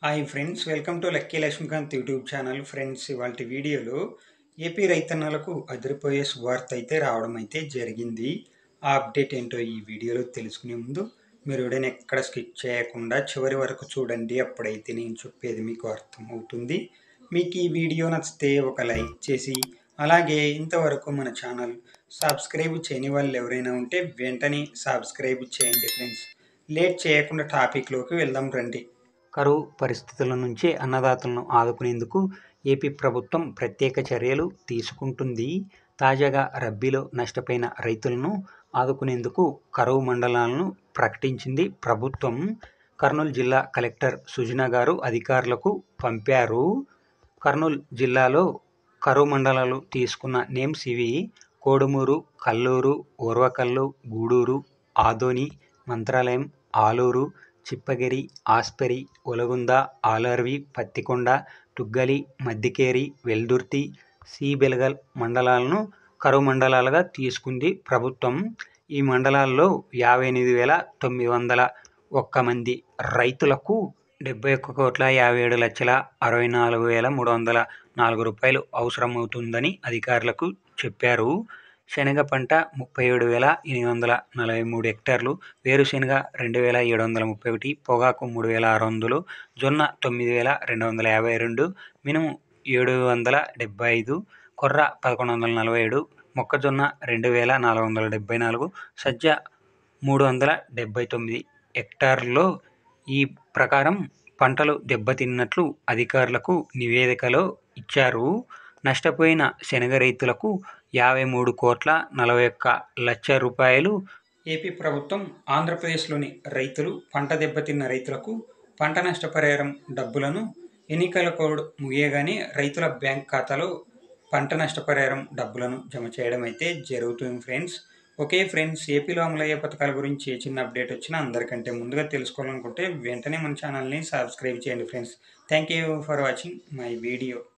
Hi friends, welcome to lucky Lakshmikant YouTube channel. Friends, ఇవాళ వీడియోలో AP రైతన్నలకు అదిరిపోయే శుభార్త అయితే రావడం అయితే జరిగింది. ఆ అప్డేట్ ఏంటో ఈ వీడియోలో తెలుసుకునే ముందు మీరు వీడియోని ఎక్కడ స్కిప్ చేయకుండా చివరి వరకు చూడండి. అప్పుడైతే నేను చెప్పేది మీకు అర్థమవుతుంది. మీకు ఈ వీడియో నచ్చితే ఒక లైక్ చేసి, అలాగే ఇంతవరకు మన ఛానల్ సబ్స్క్రైబ్ చేయని వాళ్ళు ఎవరైనా ఉంటే వెంటనే సబ్స్క్రైబ్ చేయండి ఫ్రెండ్స్. లేట్ చేయకుండా టాపిక్లోకి వెళ్దాం రండి. కరువు పరిస్థితుల నుంచి అన్నదాతలను ఆదుకునేందుకు ఏపీ ప్రభుత్వం ప్రత్యేక చర్యలు తీసుకుంటుంది. తాజాగా రబ్బీలో నష్టపోయిన రైతులను ఆదుకునేందుకు కరువు మండలాలను ప్రకటించింది ప్రభుత్వం. కర్నూలు జిల్లా కలెక్టర్ సుజనా గారు అధికారులకు పంపారు. కర్నూలు జిల్లాలో కరువు మండలాలు తీసుకున్న నేమ్స్ ఇవి: కోడుమూరు, కల్లూరు, ఓర్వకల్లు, గూడూరు, ఆదోని, మంత్రాలయం, ఆలూరు, చిప్పగిరి, ఆస్పరి, ఒలగుంద, ఆలర్వి, పత్తికొండ, తుగ్గలి, మద్దికేరి, వెల్దుర్తి, సి బెలగల్ మండలాలను కరువు మండలాలుగా తీసుకుంది ప్రభుత్వం. ఈ మండలాల్లో 58,901 మంది రైతులకు 71,57,64,304 రూపాయలు అవసరమవుతుందని అధికారులకు చెప్పారు. శనగ పంట 37,843 హెక్టార్లు, వేరుశెనగ 2,731, పొగాకు 3,600, జొన్న 9,252, మినుము 775, కొర్ర 1,147, మొక్కజొన్న 2,474, సజ్జ 379 హెక్టార్లలో ఈ ప్రకారం పంటలు దెబ్బతిన్నట్లు అధికారులకు నివేదికలో ఇచ్చారు. నష్టపోయిన శనగ రైతులకు 53,41,00,000 రూపాయలు ఏపీ ప్రభుత్వం, ఆంధ్రప్రదేశ్లోని రైతులు పంట దెబ్బతిన్న రైతులకు పంట నష్టపరిహారం డబ్బులను ఎన్నికల కోడ్ ముగియగానే రైతుల బ్యాంక్ ఖాతాలో పంట నష్టపరిహారం డబ్బులను జమ చేయడం అయితే జరుగుతుంది ఫ్రెండ్స్. ఓకే ఫ్రెండ్స్, ఏపీలో అమలయ్యే పథకాల గురించి ఏ చిన్న అప్డేట్ వచ్చినా అందరికంటే ముందుగా తెలుసుకోవాలనుకుంటే వెంటనే మన ఛానల్ని సబ్స్క్రైబ్ చేయండి friends. Thank you for watching my video.